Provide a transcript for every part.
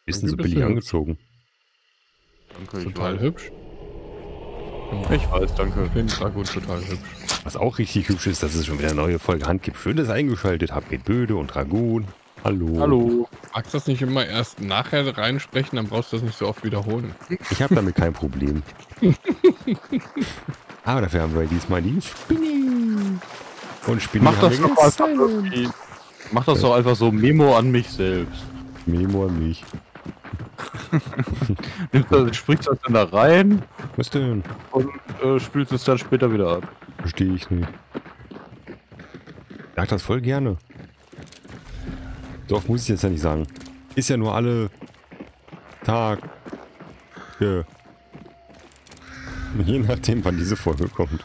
Bist du so billig angezogen? Danke, Total hübsch. Ich weiß, danke. Ich finde Drago total hübsch. Was auch richtig hübsch ist, dass es schon wieder eine neue Folge Hand gibt. Schön, dass ihr eingeschaltet habt mit Böde und Dragoon. Hallo. Hallo. Magst du das nicht immer erst nachher reinsprechen, dann brauchst du das nicht so oft wiederholen. Ich habe damit kein Problem. Aber dafür haben wir diesmal die Spinny. Und Spinny Mach das, haben wir doch einfach irgendwie, mach das doch einfach so Memo an mich selbst. Memo an mich. Sprichst das dann da rein Was denn? und spielst es dann später wieder ab. Verstehe ich nicht. Ich sag das voll gerne. So oft muss ich jetzt ja nicht sagen. Ist ja nur alle Tag. Je nachdem, wann diese Folge kommt.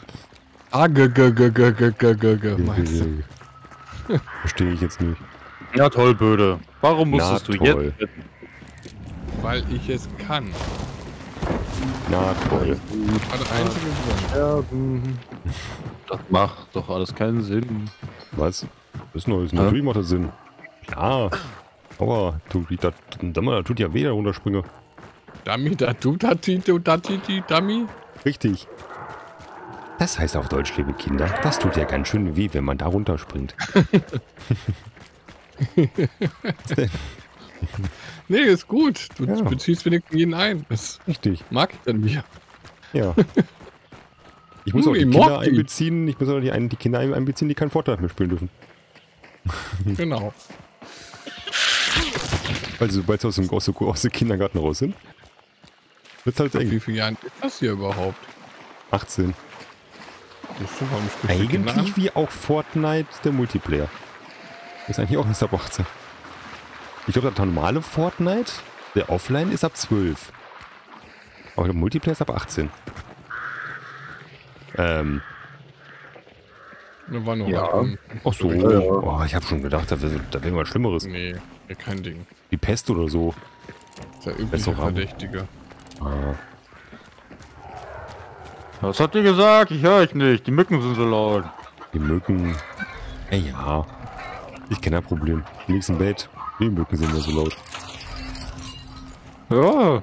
Meinst du? Verstehe ich jetzt nicht. Ja toll, Böde. Warum musstest du toll. jetzt... Weil ich es kann. Na toll. War das einzige Grund. sterben? Das macht doch alles keinen Sinn. Was? Das ist Neues. Natürlich macht das Sinn. Klar. Aber da tut ja weh, da runterspringe. Dummy, da tut Dummy. Richtig. Das heißt auf Deutsch, liebe Kinder, das tut ja ganz schön weh, wenn man da runterspringt. Was denn? Nee, ist gut. Du Ja. beziehst wenigstens jeden ein. Das Richtig. mag ich dann mir. Ja. Ich muss auch die Immortal. Kinder einbeziehen. Ich muss auch die Kinder einbeziehen, die keinen Vorteil mehr spielen dürfen. Genau. Weil sobald sie aus dem Kindergarten raus sind, wird's halt Wie eng. viele Jahren ist das hier überhaupt? 18. Das ist schon warum sprichst du Kinder Eigentlich an? wie auch Fortnite, der Multiplayer. Ist eigentlich auch erst ab 18. Ich glaube, der normale Fortnite, der Offline, ist ab 12. Aber der Multiplayer ist ab 18. Da war nur Ja. Ach so. Ja, ja. Oh, ich habe schon gedacht, da wäre was Schlimmeres. Nee, kein Ding. Wie Pest oder so. Der übliche Restaurant. Verdächtige. Ah. Was habt ihr gesagt? Ich höre euch nicht. Die Mücken sind so laut. Die Mücken. Ja. Ich kenne das Problem. Du liegst im Bett. Die Mücken sind ja so laut. Ja.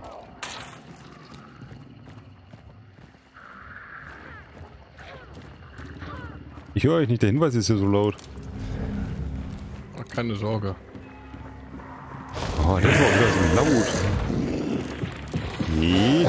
Ich höre euch nicht, der Hinweis ist ja so laut. Ach, keine Sorge. Oh, das war wieder so laut. Nee.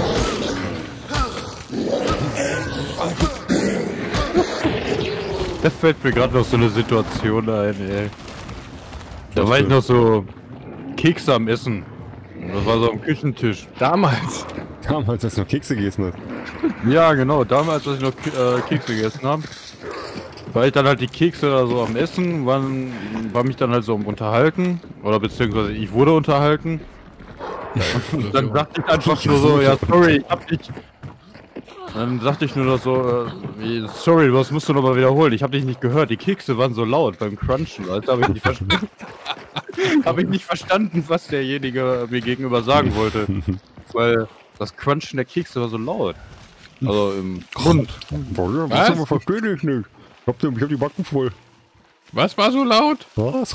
Da fällt mir gerade noch so eine Situation ein, ey. Da war ich noch so Kekse am Essen. Und das war so am Küchentisch. Damals. Damals, als du noch Kekse gegessen hast. Ja, genau. Damals, als ich noch Kekse gegessen habe, war ich dann halt die Kekse da so am Essen, war mich dann halt so am Unterhalten. Oder beziehungsweise ich wurde unterhalten. Und dann sagte ich einfach nur so, ja sorry, ich hab dich... Dann sagte ich nur noch so, sorry, das musst du nochmal wiederholen. Ich habe dich nicht gehört, die Kekse waren so laut beim Crunchen. Also habe ich nicht verstanden. Habe ich nicht verstanden, was derjenige mir gegenüber sagen wollte. Weil das Crunchen der Kekse war so laut. Also im Mund. Was verstehe ich nicht. Ich hab die Backen voll. Was war so laut? Was?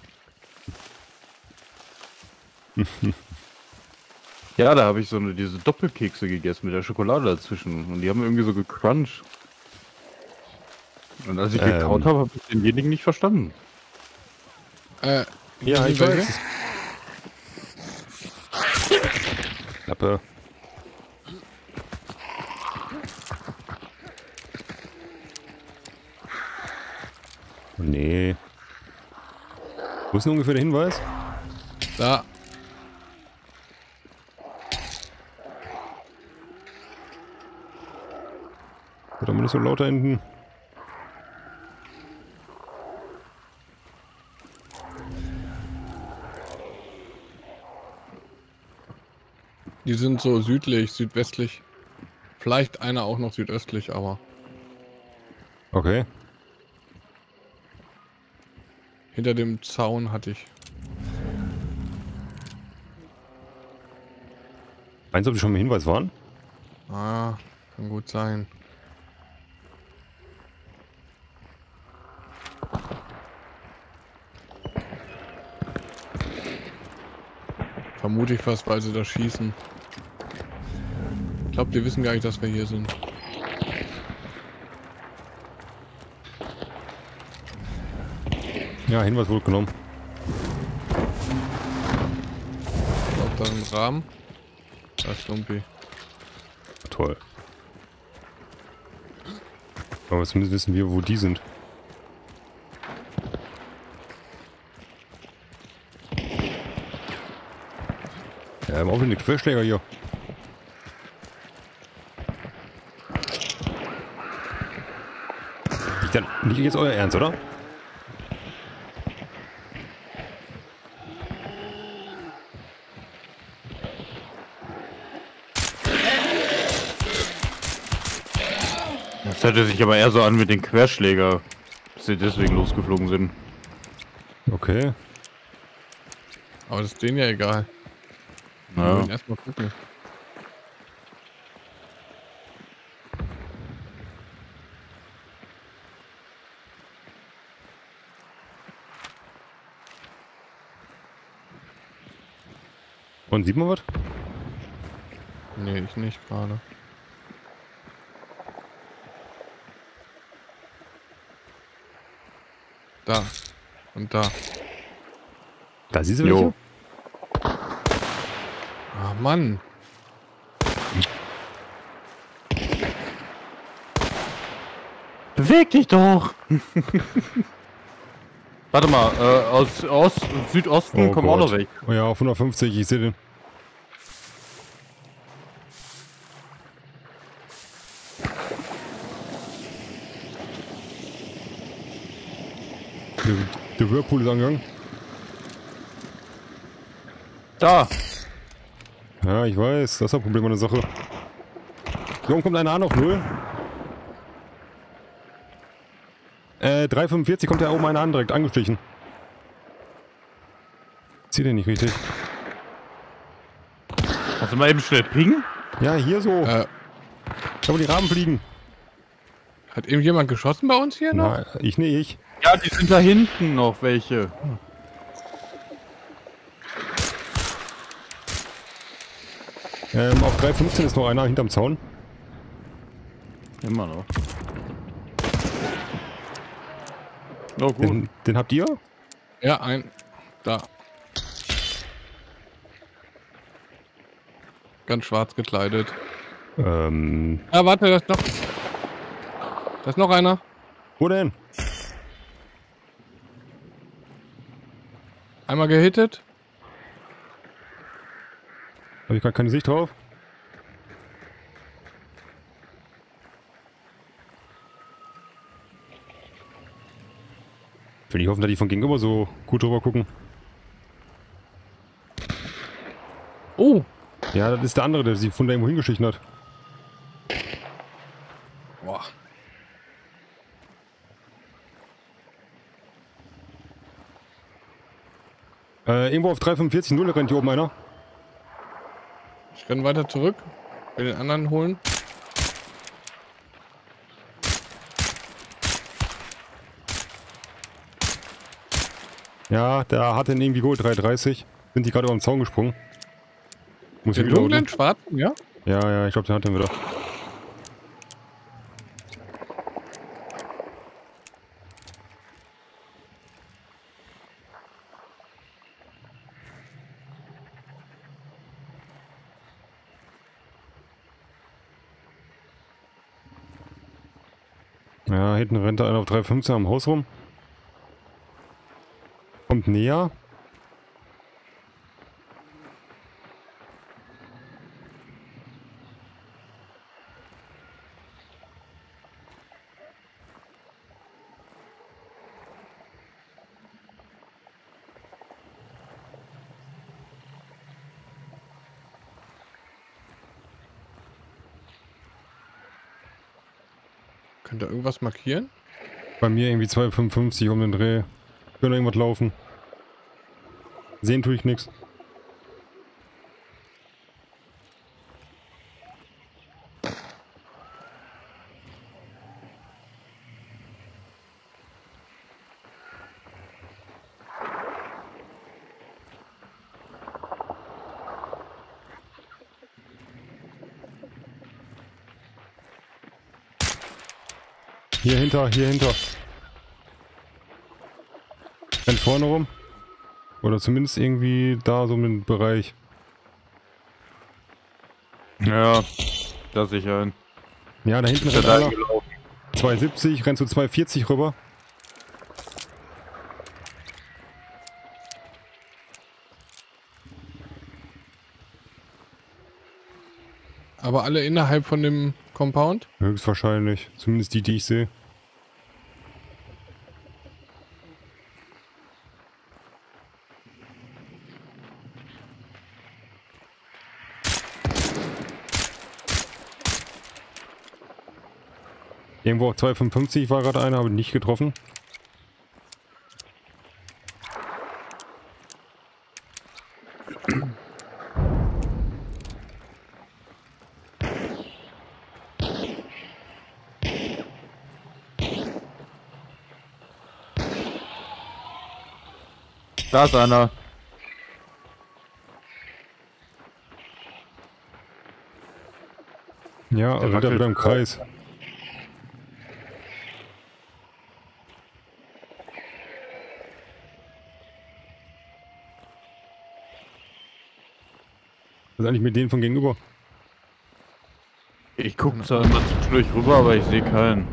Ja, da habe ich so diese Doppelkekse gegessen mit der Schokolade dazwischen. Und die haben irgendwie so gecrunched. Und als ich gekaut habe, habe ich denjenigen nicht verstanden. Ja, ich welche? weiß. Klappe. Oh, nee. Wo ist denn ungefähr der Hinweis? Da. Oder nicht so lauter hinten? Die sind so südlich, südwestlich. Vielleicht einer auch noch südöstlich, aber Okay. hinter dem Zaun hatte ich. Meinst du, ob die schon mal Hinweis waren? Ah, kann gut sein. Vermute ich fast, weil sie da schießen. Ich glaube, die wissen gar nicht, dass wir hier sind. Ja, Hinweis wurde genommen. Auf da im Rahmen. Da ist Lumpi. Toll. Aber zumindest wissen wir, wo die sind. Ja, haben auch wieder Querschläger hier. Nicht jetzt euer Ernst, oder? Das hörte sich aber eher so an mit den Querschläger, dass sie deswegen losgeflogen sind. Okay. Aber das ist denen ja egal. Wir Ja. wollen erstmal gucken. Und sieht man was? Nee, ich nicht gerade. Da. Und da. Da siehst du Jo. welche? Ah, Mann. Beweg dich doch! Warte mal, aus Ost und Südosten kommen auch noch weg. Oh ja, auf 150, ich sehe den. Der Whirlpool ist angegangen. Da! Ja, ich weiß, das ist ein Problem an der Sache. Hier oben kommt einer an auf 0. 345 kommt da oben einer an, direkt angestichen. Zieh den nicht richtig. Kannst du mal eben schnell pingen? Ja, hier so. Da wo die Raben fliegen. Hat irgendjemand geschossen bei uns hier noch? Na, ich nicht. Ja, die sind da hinten noch welche. Auf 315 ist noch einer hinterm Zaun. Immer noch. Oh, gut. Den habt ihr? Ja, ein. Da. Ganz schwarz gekleidet. Ah, warte, da ist noch. Da ist noch einer. Wo denn? Einmal gehittet. Habe ich gar keine Sicht drauf. Will ich hoffen, dass die von gegenüber so gut drüber gucken. Oh, Ja, das ist der andere, der sich von da irgendwo hingeschlichen hat. boah. Irgendwo auf 345 0 rennt hier oben einer. Ich renne weiter zurück. Will den anderen holen. Ja, der hat den irgendwie geholt, 330. Sind die gerade über den Zaun gesprungen. Muss ich Den wieder dunklen, schwarzen, ja? Ja, ich glaube, den hat den wieder. Ja, hinten rennt einer auf 315 am Haus rum. Kommt näher. Könnt ihr irgendwas markieren? Bei mir irgendwie 255 um den Dreh. Könnte irgendwas laufen. Sehen tue ich nichts. Hier hinter, hier hinter. Rennt vorne rum. Oder zumindest irgendwie da so im Bereich. Ja, da sehe ich ein. Ja, da hinten Ist er rennt da einer. gelaufen? 270, rennt zu 240 rüber. Aber alle innerhalb von dem Compound? Höchstwahrscheinlich. Zumindest die, die ich sehe. Irgendwo auf 255 war gerade einer, aber nicht getroffen. Da ist einer. Ja, Der wieder wackelt. im Kreis. Was ist eigentlich mit denen von gegenüber? Ich gucke zwar immer zwischendurch rüber, aber ich sehe keinen.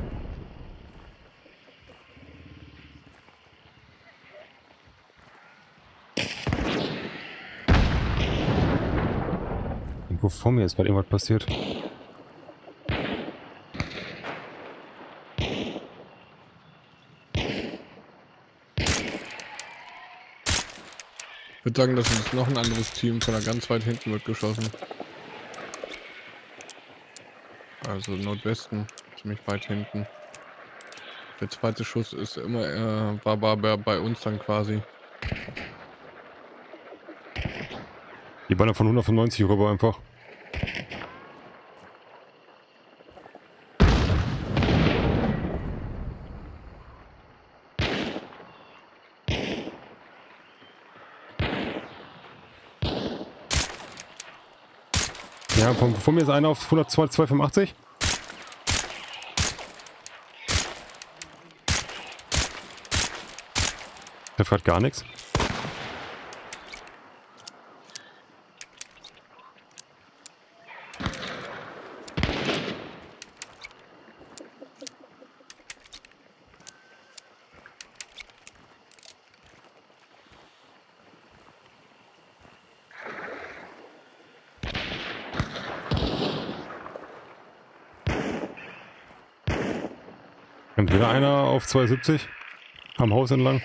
Irgendwo vor mir ist gerade irgendwas passiert. Ich würde sagen, das ist noch ein anderes Team, von da ganz weit hinten wird geschossen. Also Nordwesten, ziemlich weit hinten. Der zweite Schuss ist immer, war bei uns dann quasi. Die ballern von 195 rüber einfach. Ja, vor mir ist einer auf 285. Der fährt gar nichts. Kommt wieder einer auf 270 am Haus entlang.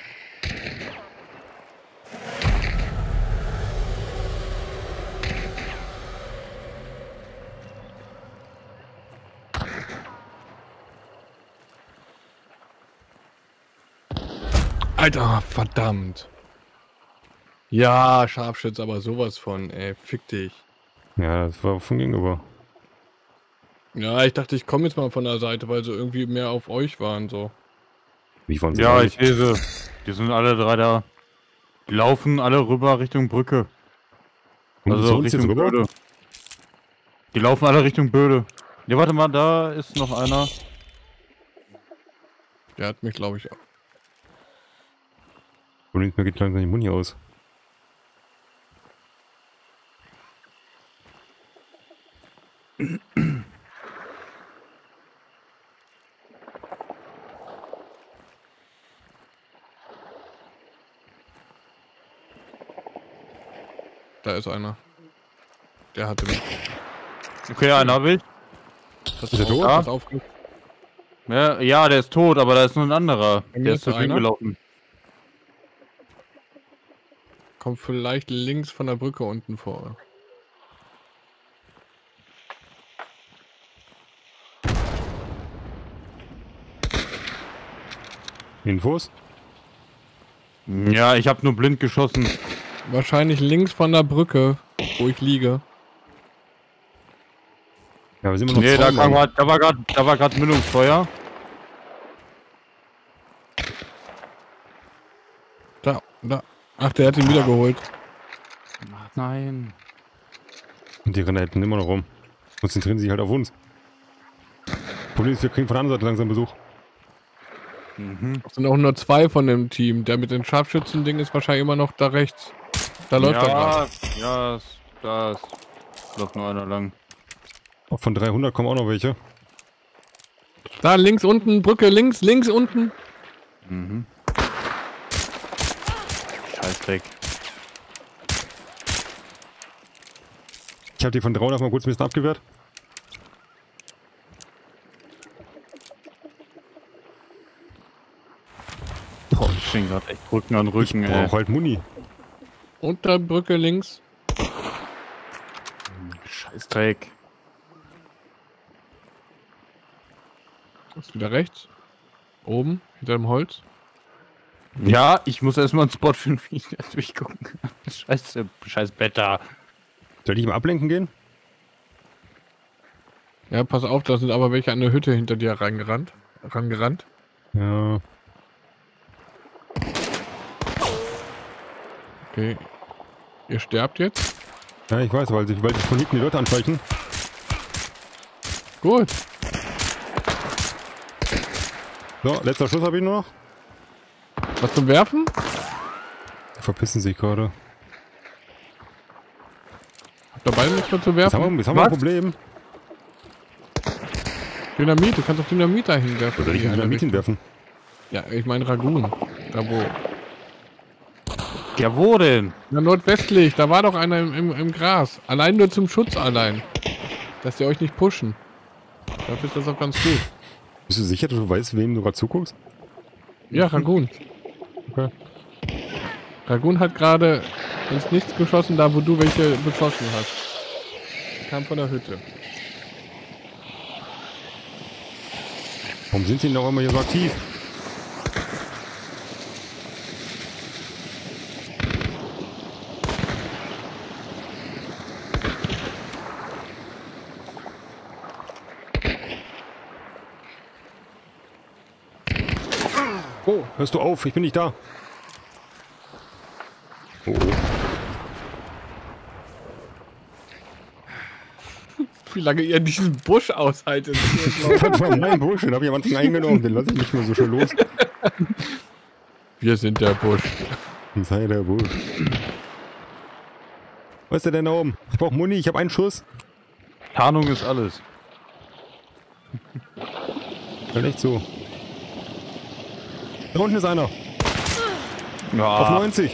Alter, verdammt. Ja, Scharfschütze, aber sowas von, ey, fick dich. Ja, das war von gegenüber. Ja, ich dachte, ich komme jetzt mal von der Seite, weil sie irgendwie mehr auf euch waren, so. Wie von Ja, ich sehe sie. Die sind alle drei da. Die laufen alle rüber Richtung Brücke. Also Richtung Böde. Die laufen alle Richtung Böde. Ja, warte mal, da ist noch einer. Der hat mich, glaube ich, Und mir geht langsam die Muni aus. da ist einer. Der hatte mich. Okay, einer habe ich. Das Ist er tot? Pass auf. Ja, der ist tot, aber da ist noch ein anderer. Bei mir Der ist ist zu da ihm einer. gelaufen. Kommt vielleicht links von der Brücke unten vor. Infos? Ja, ich habe nur blind geschossen. Wahrscheinlich links von der Brücke, wo ich liege. Ja, wir sind immer noch Nee, da zwei Mann. war gerade Mündungsfeuer. Da. Ach, der hat ihn wieder geholt. Ach, nein. Und die rennen hinten immer noch rum. Konzentrieren sich halt auf uns. Problem ist, wir kriegen von der anderen Seite langsam Besuch. Mhm. Es sind auch nur 2 von dem Team. Der mit den Scharfschützen-Ding ist wahrscheinlich immer noch da rechts. Da läuft er gerade. Ja, da läuft nur einer lang. Auch von 300 kommen auch noch welche. Da links unten, Brücke links unten. Mhm. Scheißdreck. Ich habe die von 300 mal kurz ein bisschen abgewehrt. Boah, ich stehen gerade echt Rücken an Rücken, Ich ey. brauche halt Muni. Unter Brücke links. Scheißdreck. Ist wieder rechts. Oben, hinter dem Holz. Ja, ich muss erstmal einen Spot finden, wie ich da durchgucken kann. Scheiß Beta. Soll ich ihm ablenken gehen? Ja, pass auf, da sind aber welche an der Hütte hinter dir rangerannt. Ja. Okay. Ihr sterbt jetzt. Ja, ich weiß, weil sich von hinten die Leute anschleichen. Gut. So, letzter Schuss habe ich nur noch. Was zum Werfen? Die verpissen sich gerade. Habt ihr beide nichts mehr zu Jetzt haben werfen? wir ein Problem. Dynamit, du kannst auch Dynamit dahin werfen. Oder ich In will eine Dynamit Richtung. hinwerfen. Ja, ich meine Ragun. Da wo? Ja, wo denn? Na, nordwestlich, da war doch einer im Gras. Allein nur zum Schutz allein. Dass die euch nicht pushen. Dafür ist das auch ganz gut. Bist du sicher, dass du weißt, wem du gerade zuguckst? Ja, Ragun. Okay. Ragun hat gerade ins Nichts geschossen, da wo du welche beschossen hast. Kam von der Hütte. Warum sind sie denn auch immer hier so aktiv? Oh, hörst du auf? Ich bin nicht da. Oh, oh. Wie lange ihr diesen Busch aushaltet. Das war mein Busch, den habe ich am Anfang eingenommen. Den lasse ich nicht mehr so schön los. Wir sind der Busch. Sei der Busch. Was ist der denn da oben? Ich brauche Muni, ich habe einen Schuss. Tarnung ist alles. Halt echt so. Da unten ist einer. Auf Ja, 90.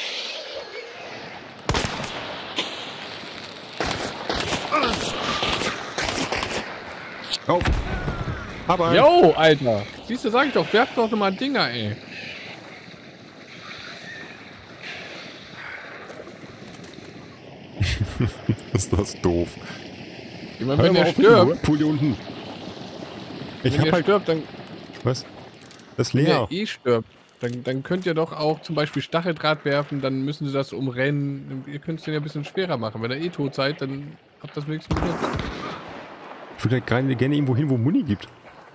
Auf. Aber. Jo, Alter. Siehst du, sag ich doch, werft doch mal Dinger, ey. Ist das doof. Ich meine, wenn er auf mit dem stirbt, Whirlpool hier unten. Ich wenn hab er halt. stirbt, dann, Was? Das ist wenn leer. er eh stirbt, dann könnt ihr doch auch zum Beispiel Stacheldraht werfen, dann müssen sie das umrennen. Ihr könnt es den ja ein bisschen schwerer machen. Wenn ihr eh tot seid, dann habt das wenigstens genutzt. Ich würde halt gerne irgendwo hin, wo Muni gibt.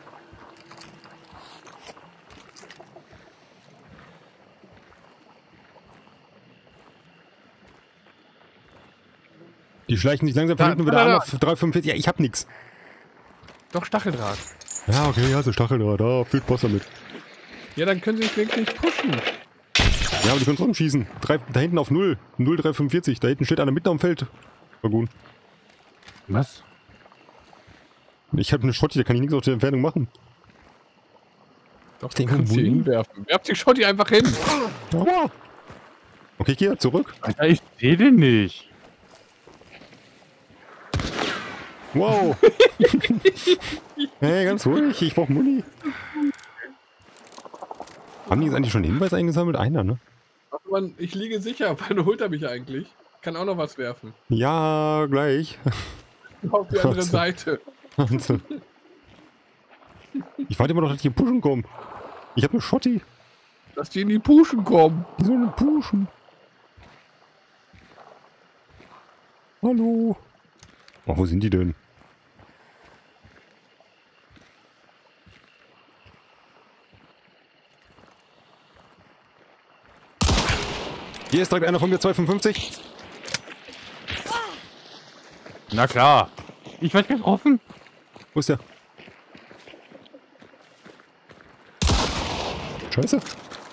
Die schleichen sich langsam von Da, hinten da, wieder da, an auf 345. Ja, ich hab nix. Doch, Stacheldraht. Ja, okay, also Stacheldraht, da fühlt Boss damit. Ja, dann können sie sich wenigstens nicht pushen. Ja, aber die können trotzdem schießen. Da hinten auf 0. 0345. Da hinten steht einer mitten am Feld. War gut. was? Ich habe eine Schotti, da kann ich nichts auf der Entfernung machen. Doch, du denke, kannst sie Muni? hinwerfen. Werft die Schotti einfach hin. Aua. Okay, ich gehe zurück. Alter, ich seh den nicht. Wow. Hey, ganz ruhig, ich brauch Muni. Haben die jetzt eigentlich schon einen Hinweis eingesammelt? Einer, ne? Ach man, ich liege sicher. Wann holt er mich eigentlich? Kann auch noch was werfen. Ja, gleich. Auf die andere Seite. Ich warte immer noch, dass die hier pushen kommen. Ich habe eine Schotti. Dass die in die Puschen kommen. Die sollen pushen. Hallo. Oh, wo sind die denn? Hier ist direkt einer von mir, 255. Na klar. Ich werd getroffen. Wo ist der? Scheiße.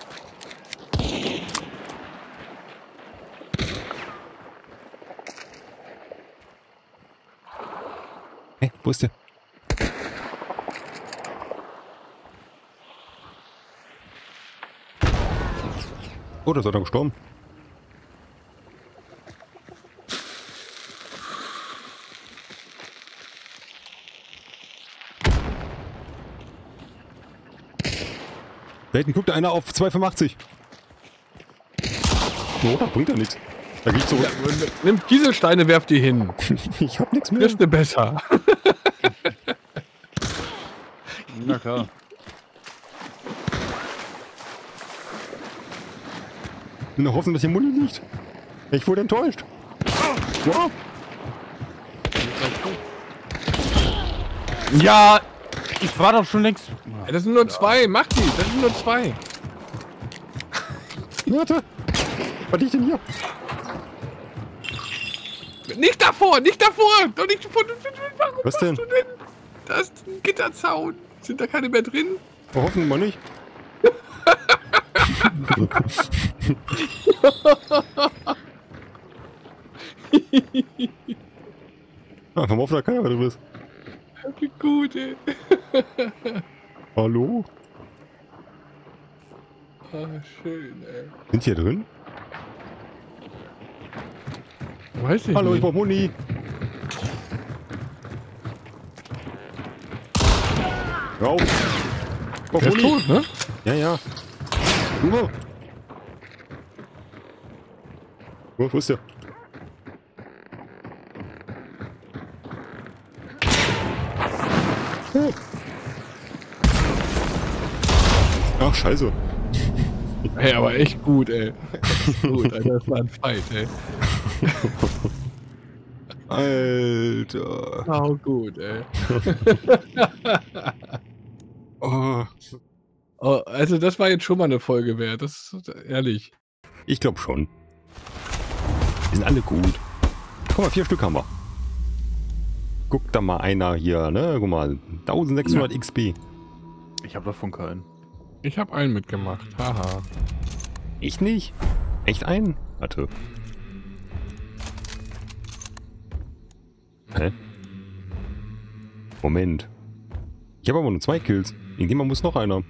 Hey, wo ist der? Oh, da ist er dann gestorben. Da hinten guckt einer auf 2,85. Oh, da bringt er nichts. Da gehe ich zurück. Ja, nimm Kieselsteine, werf die hin. Ich hab nichts mehr. Ist dir besser. Na klar. In der Hoffnung, dass hier Muni liegt. Ich wurde enttäuscht. Wow. Ja, ich war doch schon längst... Ja, das sind nur zwei, mach die, das sind nur zwei. Warte. Was liegt denn hier? Nicht davor, nicht davor! Doch nicht davor! Warum Was denn? machst du denn? Da ist ein Gitterzaun. Sind da keine mehr drin? Oh, hoffen wir mal nicht. Einfach mal auf der Kamera drin ist. Wie gut, ey. Hallo? Ah, schön, ey. Sind hier drin? Weiß ich Hallo, ich nicht. brauch Muni. Hör auf. Ich brauch Der ist Muni. tot, ne? Ja, ja. Wo ist der? Oh. Ach, scheiße. Ey, aber echt gut, ey. Echt gut, Alter. Das war ein Fight, ey. Alter. Sau gut, ey. Oh. Oh, also das war jetzt schon mal eine Folge wert. Das ist ehrlich. Ich glaube schon. Die sind alle gut. Guck mal, 4 Stück haben wir. Guck da mal einer hier, ne? Guck mal, 1600 XP. Ich habe davon keinen. Ich habe einen mitgemacht. Haha. Ich nicht? Echt einen? Warte. Hä? Moment. Ich habe aber nur 2 Kills. Irgendjemand muss noch einer.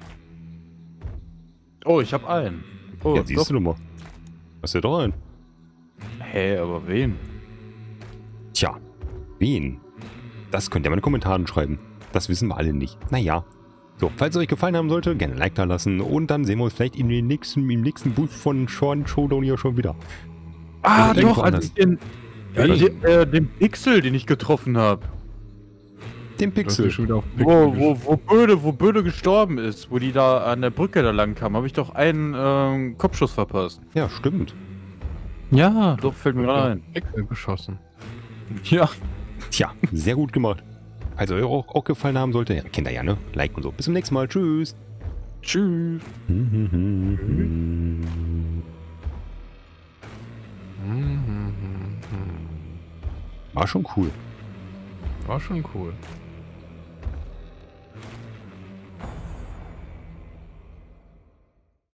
Oh, ich habe einen. Oh, Ja, siehst du mal. Hast du doch einen? Hä, aber wen? Tja, wen? Das könnt ihr mal in den Kommentaren schreiben. Das wissen wir alle nicht. Naja. So, falls es euch gefallen haben sollte, gerne ein Like da lassen. Und dann sehen wir uns vielleicht im nächsten Boost von Showdown hier schon wieder. Ah, Oder doch, irgendwo als anders. ich den Pixel, den ich getroffen habe. Den Du hast Pixel. dich schon wieder auf Wo Böde gestorben ist, wo die da an der Brücke da lang kam, habe ich doch einen Kopfschuss verpasst. Ja, stimmt. Ja, doch, fällt mir gerade ein. Pixel geschossen. Ja. Tja, sehr gut gemacht. Falls euch auch gefallen haben sollte, ja, kennt ihr ja, ne? Like und so. Bis zum nächsten Mal. Tschüss. Tschüss. War schon cool. War schon cool.